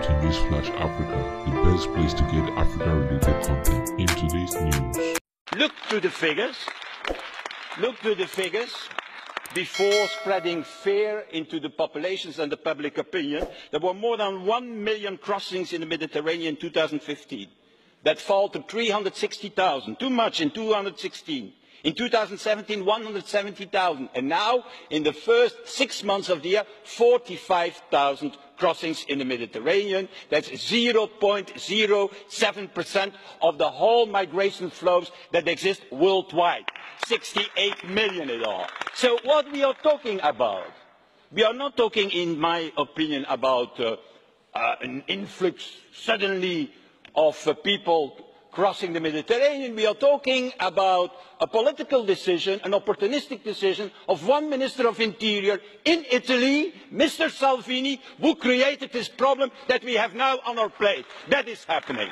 to Newsflash Africa, the best place to get Africa-related content in today's news. Look through the figures. Look through the figures. Before spreading fear into the populations and the public opinion, there were more than 1 million crossings in the Mediterranean in 2015. That fell to 360,000, too much in 2016. In 2017, 170,000. And now, in the first 6 months of the year, 45,000 crossings in the Mediterranean. That's 0.07% of the whole migration flows that exist worldwide. 68 million in all. So what we are talking about, we are not talking, in my opinion, about an influx suddenly of people crossing the Mediterranean. We are talking about a political decision, an opportunistic decision of one Minister of Interior in Italy, Mr. Salvini, who created this problem that we have now on our plate. That is happening.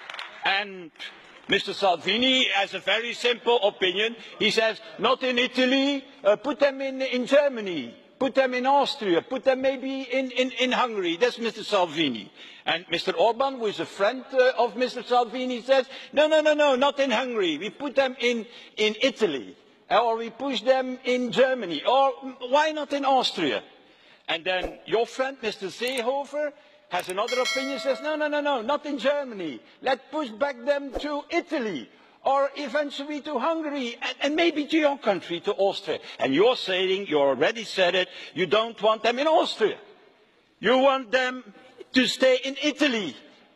And Mr. Salvini has a very simple opinion. He says, not in Italy, put them in Germany. Put them in Austria, put them maybe in Hungary. That's Mr. Salvini. And Mr. Orban, who is a friend of Mr. Salvini, says, no, not in Hungary. We put them in Italy. Or we push them in Germany. Or why not in Austria? And then your friend, Mr. Seehofer, has another opinion, says, no, not in Germany. Let's push back them to Italy. Or eventually to Hungary, and maybe to your country, to Austria. And you're saying, you already said it, you don't want them in Austria. You want them to stay in Italy,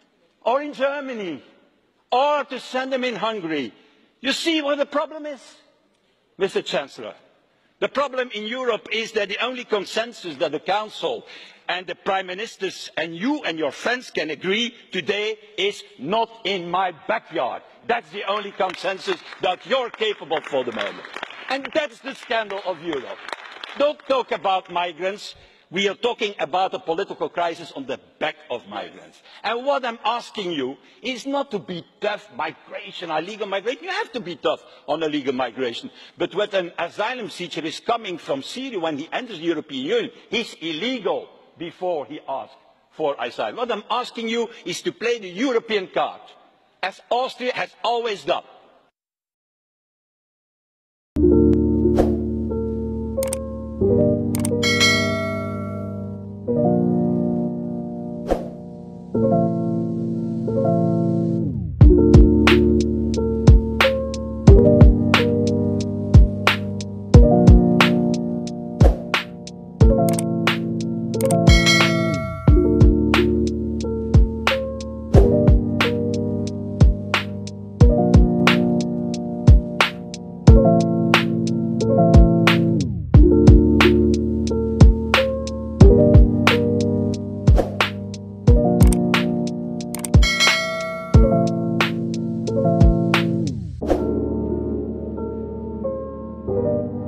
or in Germany, or to send them in Hungary. You see what the problem is, Mr. Chancellor? The problem in Europe is that the only consensus that the Council and the Prime Ministers and you and your friends can agree today is not in my backyard. That's the only consensus that you're capable for the moment. And that's the scandal of Europe. Don't talk about migrants. We are talking about a political crisis on the back of migrants. And what I'm asking you is not to be tough migration, illegal migration. You have to be tough on illegal migration. But when an asylum seeker is coming from Syria, when he enters the European Union, he's illegal before he asks for asylum. What I'm asking you is to play the European card, as Austria has always done. you.